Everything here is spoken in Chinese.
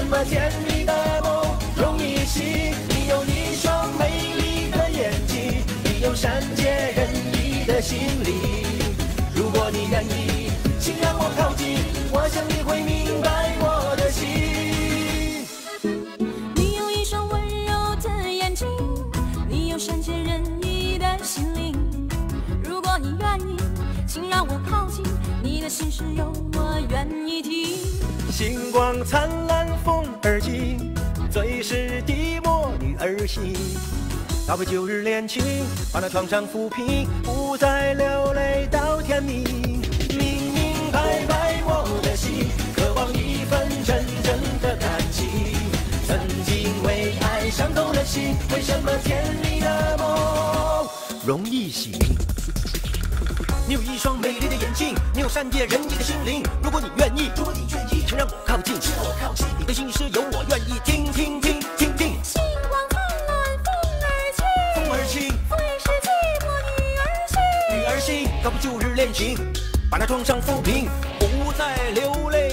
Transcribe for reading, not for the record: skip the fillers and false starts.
么甜蜜的梦容易醒？你有一双美丽的眼睛，你有善解人意的心灵。如果你愿意，请让我靠近，我想你会明白我的心。 你有一双温柔的眼睛，你有善解人意的心灵。如果你愿意，请让我靠近，你的心事有我愿意听。 星光灿烂，风儿轻，最是寂寞女儿心。打破旧日恋情，把那创伤抚平，不再流泪到天明。明明白白我的心，渴望一份真正的感情。曾经为爱伤透了心，为什么甜蜜的梦容易醒？你有一双美丽的眼睛，你有善解人意的心灵。如果你愿意，请让我靠近，你的心事有我愿意听。 星光灿烂，风儿轻，最是寂寞女儿心。 搞不旧日恋情，把那创伤抚平，不再流泪